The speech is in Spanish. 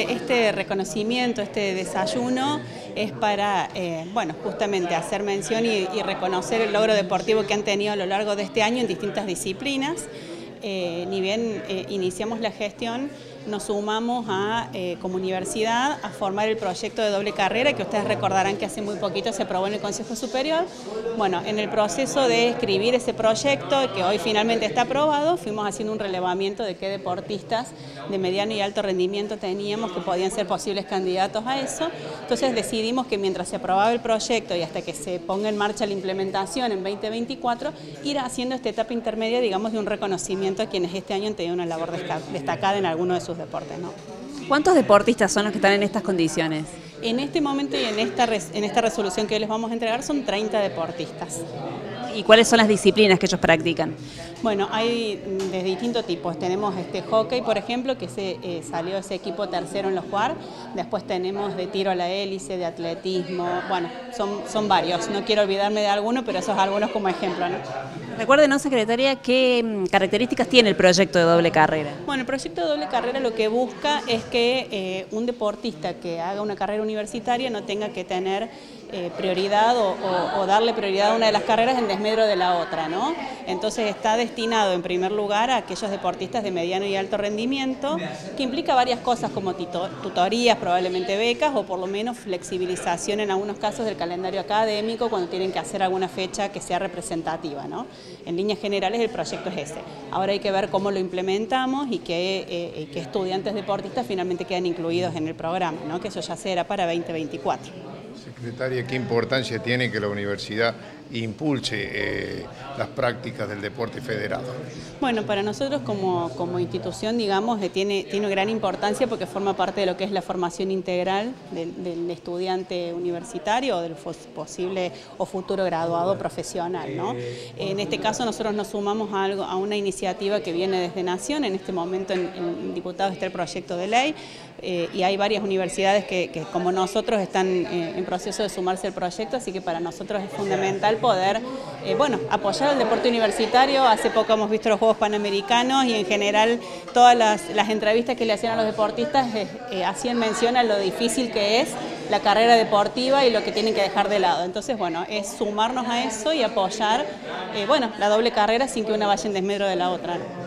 Este reconocimiento, este desayuno es para, bueno, justamente hacer mención y reconocer el logro deportivo que han tenido a lo largo de este año en distintas disciplinas. Ni bien iniciamos la gestión, nos sumamos como universidad a formar el proyecto de doble carrera, que ustedes recordarán que hace muy poquito se aprobó en el Consejo Superior. Bueno, en el proceso de escribir ese proyecto, que hoy finalmente está aprobado, fuimos haciendo un relevamiento de qué deportistas de mediano y alto rendimiento teníamos que podían ser posibles candidatos a eso. Entonces decidimos que mientras se aprobaba el proyecto y hasta que se ponga en marcha la implementación en 2024, ir haciendo esta etapa intermedia, digamos, de un reconocimiento a quienes este año han tenido una labor destacada en alguno de sus deportes, ¿no? ¿Cuántos deportistas son los que están en estas condiciones? En este momento y en esta resolución que hoy les vamos a entregar son 30 deportistas. ¿Y cuáles son las disciplinas que ellos practican? Bueno, hay de distintos tipos. Tenemos hockey, por ejemplo, que salió ese equipo tercero en los JUAR. Después tenemos de tiro a la hélice, de atletismo. Bueno, son varios. No quiero olvidarme de alguno, pero esos algunos como ejemplo, ¿no? Recuérdenos, secretaria, ¿qué características tiene el proyecto de doble carrera? Bueno, el proyecto de doble carrera lo que busca es que un deportista que haga una carrera universitaria no tenga que tener prioridad o darle prioridad a una de las carreras en desmedro de la otra, ¿no? Entonces está destinado en primer lugar a aquellos deportistas de mediano y alto rendimiento, que implica varias cosas como tutorías, probablemente becas o por lo menos flexibilización en algunos casos del calendario académico cuando tienen que hacer alguna fecha que sea representativa, ¿no? En líneas generales el proyecto es ese. Ahora hay que ver cómo lo implementamos y qué estudiantes deportistas finalmente quedan incluidos en el programa, ¿no? Que eso ya será para 2024. Secretaria, ¿qué importancia tiene que la universidad impulse las prácticas del deporte federado? Bueno, para nosotros como institución, digamos, tiene gran importancia porque forma parte de lo que es la formación integral del estudiante universitario o del posible o futuro graduado profesional, ¿no? En este caso nosotros nos sumamos a una iniciativa que viene desde Nación. En este momento en diputados está el proyecto de ley y hay varias universidades que como nosotros están en proceso de sumarse al proyecto, así que para nosotros es fundamental poder apoyar al deporte universitario. Hace poco hemos visto los Juegos Panamericanos y en general todas las entrevistas que le hacían a los deportistas hacían mención a lo difícil que es la carrera deportiva y lo que tienen que dejar de lado. Entonces, bueno, es sumarnos a eso y apoyar la doble carrera sin que una vaya en desmedro de la otra, ¿no?